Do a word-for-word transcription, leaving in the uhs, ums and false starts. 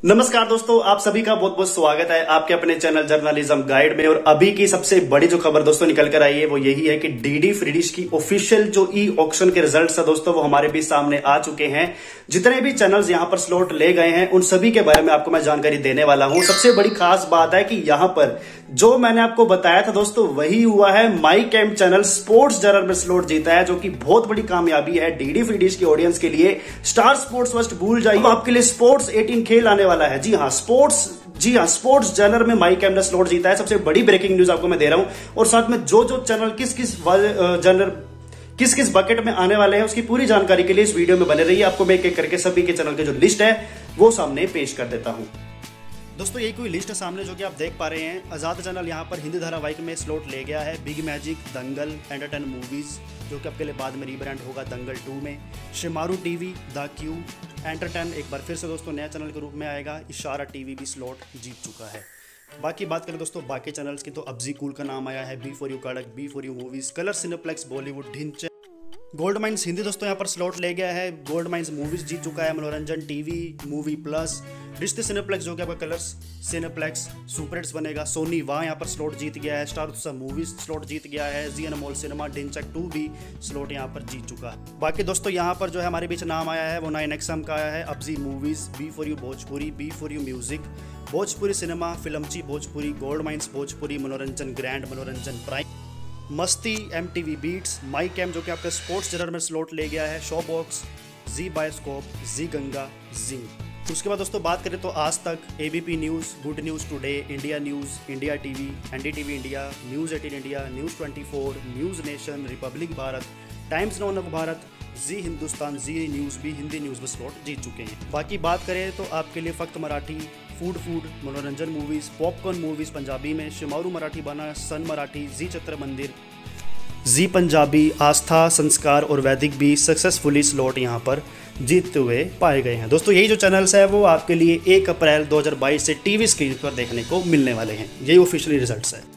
नमस्कार दोस्तों, आप सभी का बहुत बहुत स्वागत है आपके अपने चैनल जर्नलिज्म गाइड में। और अभी की सबसे बड़ी जो खबर दोस्तों निकल कर आई है वो यही है कि डीडी फ्री डिश की ऑफिशियल जो ई ऑक्शन के रिजल्ट्स है दोस्तों वो हमारे बीच सामने आ चुके हैं। जितने भी चैनल्स यहां पर स्लॉट ले गए हैं उन सभी के बारे में आपको मैं जानकारी देने वाला हूं। सबसे बड़ी खास बात है कि यहां पर जो मैंने आपको बताया था दोस्तों वही हुआ है। My cam channel sports journal में स्लॉट जीता है, जो कि बहुत बड़ी कामयाबी है डीडी फ्री डिश की ऑडियंस के लिए। स्टार स्पोर्ट्स फर्स्ट भूल जाइए, आपके लिए स्पोर्ट्स अठारह खेल आने वाला है। जी हाँ, स्पोर्ट्स जी हाँ स्पोर्ट्स जर्नल में माई कैम ने स्लॉट जीता है। सबसे बड़ी ब्रेकिंग न्यूज आपको मैं दे रहा हूं। और साथ में जो जो चैनल किस किस जर्नल किस किस बकेट में आने वाले हैं उसकी पूरी जानकारी के लिए इस वीडियो में बने रहिए। आपको मैं एक एक करके सभी के चैनल की जो लिस्ट है वो सामने पेश कर देता हूं। दोस्तों यही कोई लिस्ट है सामने जो कि आप देख पा रहे हैं। आजाद चैनल यहाँ पर हिंदी धारावाहिक में स्लॉट ले गया है। Big magic, Dangal entertain movies जो कि आपके लिए बाद में रीब्रांड होगा दंगल टू में। Shemaroo TV, the Q entertain एक बार फिर से दोस्तों नया चैनल के रूप में आएगा। इशारा टीवी भी स्लॉट जीत चुका है। बाकी बात करें दोस्तों बाकी चैनल्स की तो अब्जी कूल का नाम आया है। B for you Kadak, B for you movies, colour cineplex Bollywood, Dhinche, gold mines Hindi दोस्तों यहाँ पर स्लॉट ले गया है। गोल्ड माइंस मूवीज जीत चुका है। Manoranjan TV, movie plus, Rishtey cineplex जो कि आपका कलर्स सिनेप्लेक्स सुपर हिट्स बनेगा। सोनी वाह यहाँ पर स्लॉट जीत गया है। स्टार उत्सव मूवीज स्लॉट जीत गया है। जी अनमोल सिनेमा, डिंचक टू भी स्लॉट यहाँ पर जीत चुका है। बाकी दोस्तों यहाँ पर जो है हमारे बीच नाम आया है वो नाइन एक्सएम का आया है। Abzy movies, B for you Bhojpuri, B for you music, Bhojpuri cinema, Filamchi Bhojpuri, gold mines Bhojpuri, Manoranjan grand, Manoranjan prime, Masti, M T V beats, my cam जो कि आपका स्पोर्ट्स जर्नल में स्लॉट ले गया है। Show box, Zee bioscope, Zee Ganga, zing. उसके बाद दोस्तों बात करें तो Aaj Tak, A B P news, good news today, India news, India TV, N D T V India, news eighteen India, news twenty four, news nation, republic Bharat, times now of Bharat, Zee Hindustan, Zee news भी Hindi news में slot जीत चुके हैं। बाकी बात करें तो आपके लिए Fakt Marathi, food food, Manoranjan movies, popcorn movies Punjabi में, शिमारू मराठी बना, सन मराठी, जी चित्र मंदिर, जी पंजाबी, आस्था, संस्कार और वैदिक भी सक्सेसफुली स्लॉट यहाँ पर जीतते हुए पाए गए हैं। दोस्तों यही जो चैनल्स है वो आपके लिए एक अप्रैल दो हज़ार बाईस से टीवी स्क्रीन पर देखने को मिलने वाले हैं। यही ऑफिशियली रिजल्ट्स है।